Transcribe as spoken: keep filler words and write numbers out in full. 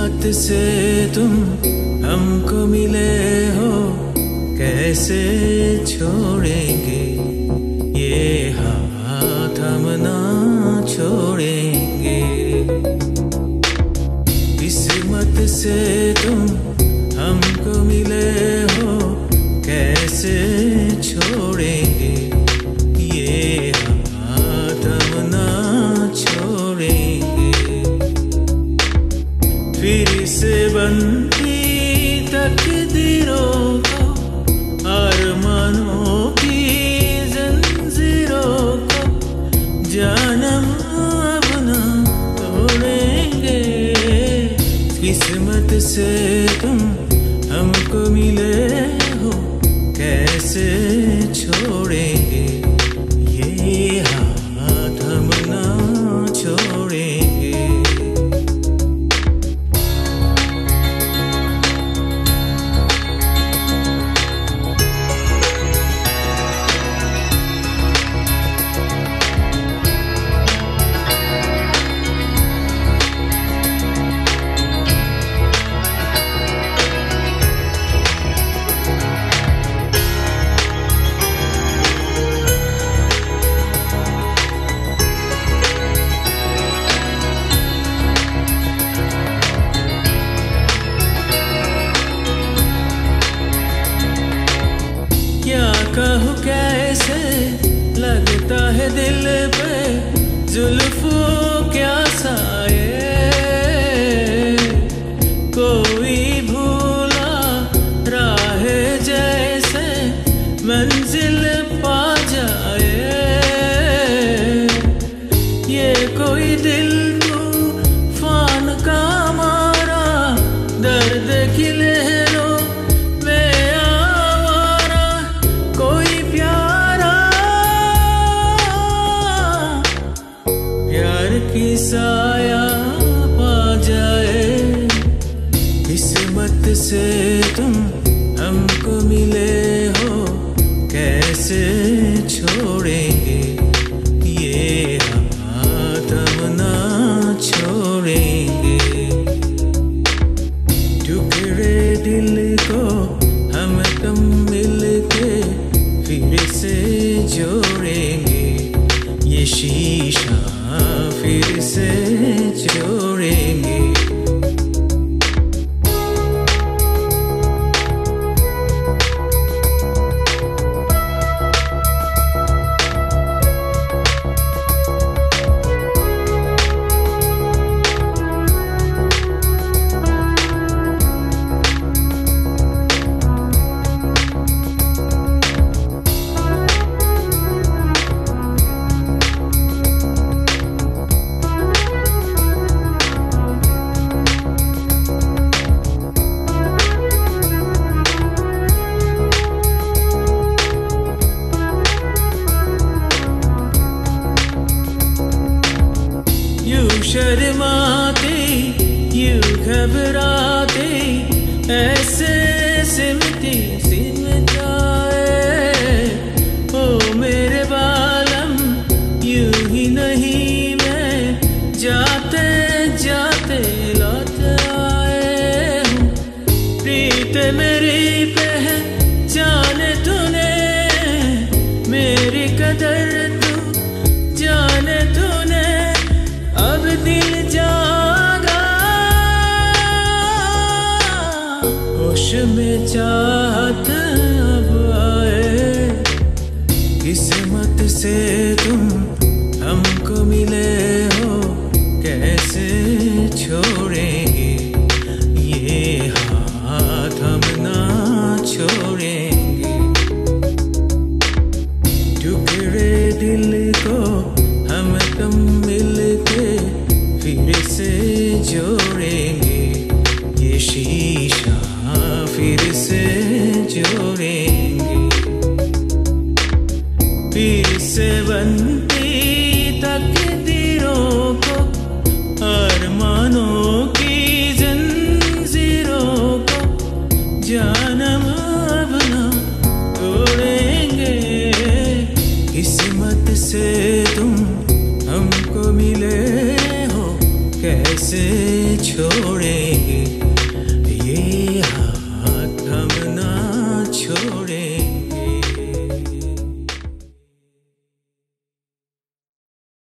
किस्मत से तुम हमको मिले हो, कैसे छोड़ेंगे ये हाथ हम ना छोड़ेंगे। किस्मत से तुम हमको मिले हो, कैसे छोड़ेंगे ये हाथ हम ना छोड़ेंगे। फिर से बनती तकदीरों को, अरमानों की जंजीरों को, जानम अब ना तोड़ेंगे। किस्मत से तुम हमको मिले हो, कैसे छोड़ेंगे ये हाथ हम ना छोड़ेंगे। क्या कहूँ कैसे लगता है दिल पे जुल्फों क्या साए, कोई भूला राह जैसे मंजिल पा जाए। ये कोई दिल तूफान का मारा, दर्द की लहरों की साया पा जाए। किस्मत से तुम हमको मिले हो, कैसे छोड़ेंगे ये हाथ हम ना छोड़ेंगे। टुकड़े दिल को हम तुम मिलके फिर से जोड़ेंगे, ये शीशा फिर से जोड़ेंगे। शर्माते यूं घबराते ऐसे सिमटी सिम जाए। ओ मेरे बालम यूं ही नहीं मैं जाते जाते लौट आए हूँ। प्रीत मेरी पहचान तूने, मेरी कदर तू जाने तूने। अब दिल जागा होश में चाहत अब आए। किस्मत से तुम हमको मिले हो, कैसे छोड़ेंगे ये हाथ हम ना छोड़ेंगे। टुकड़े दिल को हम तुम मिलके फिर से जोड़ेंगे, ये शीशा फिर से जोड़ेंगे। फिर से बनती तकदीरों को, अरमानों की जंजीरों को, जानम अब ना तोड़ेंगे। किस्मत से तुम हमको मिले हो, कैसे छोड़ेंगे।